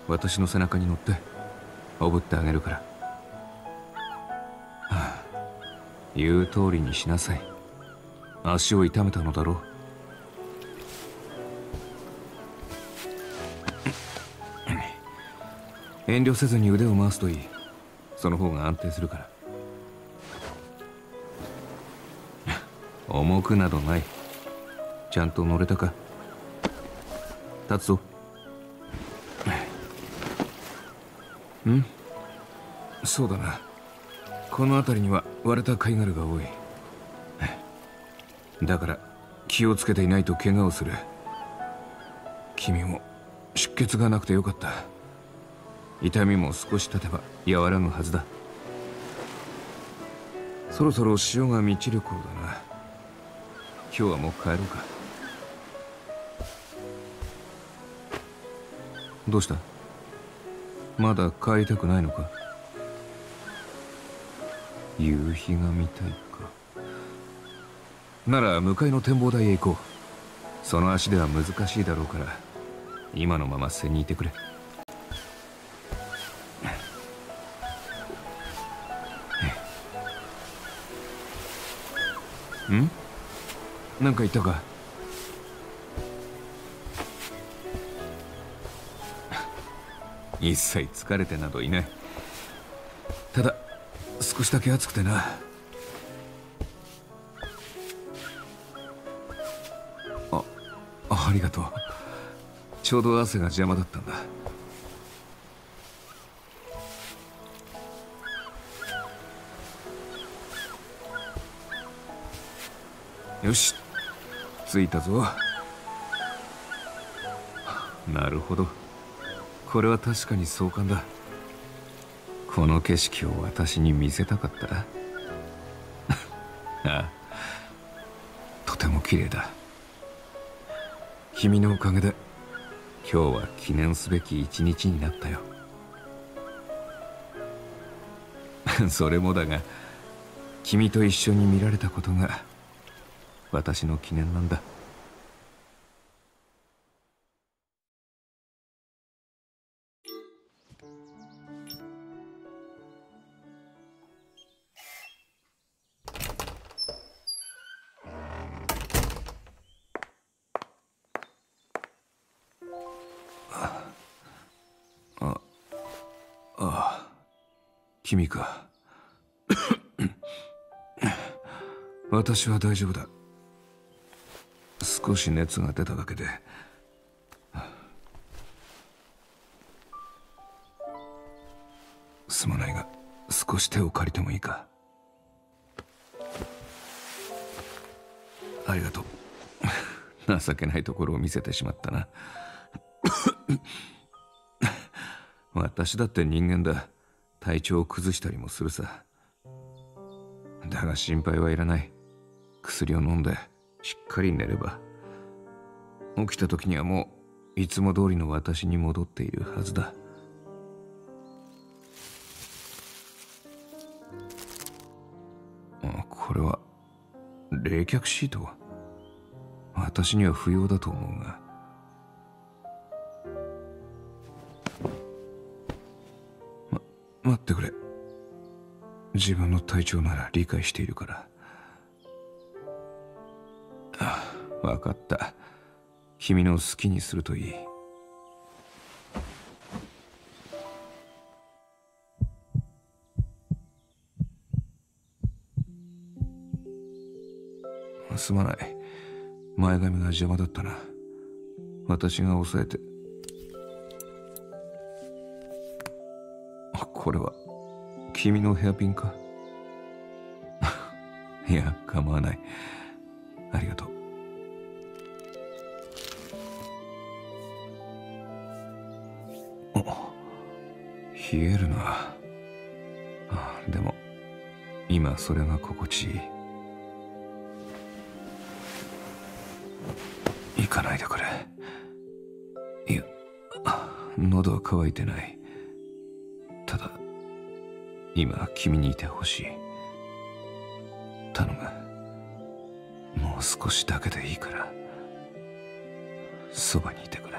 私の背中に乗っておぶってあげるから。はあ、言う通りにしなさい。足を痛めたのだろう。遠慮せずに腕を回すといい。その方が安定するから。重くなどない。ちゃんと乗れたか。立つぞ。そうだな。この辺りには割れた貝殻が多い。だから気をつけていないと怪我をする。君も出血がなくてよかった。痛みも少し経てば和らぐはずだ。そろそろ潮が満ちる頃だな。今日はもう帰ろうか。どうした？まだ帰りたくないのか？夕日が見たいか。なら向かいの展望台へ行こう。その足では難しいだろうから今のまま背にいてくれ。なんか言ったか？一切疲れてなどいない。ただ少しだけ暑くてな。ありがとう。ちょうど汗が邪魔だったんだ。よし、着いたぞ。なるほど、これは確かに壮観だ。この景色を私に見せたかった。ああ、とても綺麗だ。君のおかげで今日は記念すべき一日になったよ。それもだが、君と一緒に見られたことが私の記念なんだ。君か。私は大丈夫だ。少し熱が出ただけで。すまないが少し手を借りてもいいか？ありがとう。情けないところを見せてしまったな。私だって人間だ。体調を崩したりもするさ。だが心配はいらない。薬を飲んでしっかり寝れば起きた時にはもういつも通りの私に戻っているはずだ。これは冷却シート？私には不要だと思うが。待ってくれ。自分の体調なら理解しているから。分かった。君の好きにするといい。すまない。前髪が邪魔だったな。私が押さえて。これは君のヘアピンか？いや、構わない。ありがとう。冷えるな。でも今それが心地いい。行かないでくれ。いや、喉は渇いてない。ただ今君にいてほしい。頼む。もう少しだけでいいからそばにいてくれ。